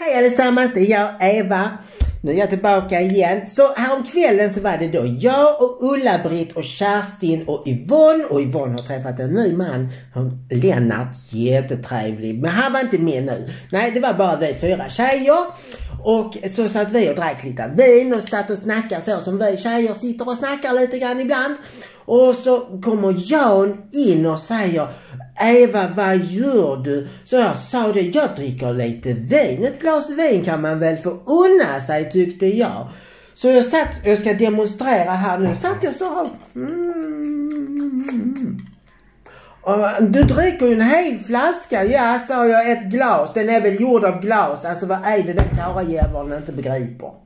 Hej allesammans, det är jag, Eva. Nu är jag tillbaka igen. Så här om kvällen så var det då jag och Ulla-Britt och Kerstin och Yvonne. Och Yvonne har träffat en ny man, Lennart, jättetrevlig. Men han var inte med nu. Nej, det var bara vi 4 tjejer. Och så satt vi och drack lite vin och satt och snackade så som vi tjejer sitter och snackar lite grann ibland. Och så kommer Jan in och säger: Eva, vad gör du? Så jag sa det, jag dricker lite vin. Ett glas vin kan man väl få unna sig, tyckte jag. Så jag ska demonstrera här nu. Satt jag så här. Och du dricker ju en hel flaska. Ja, sa jag, ett glas. Den är väl gjord av glas. Alltså vad är det den karajäveln inte begriper?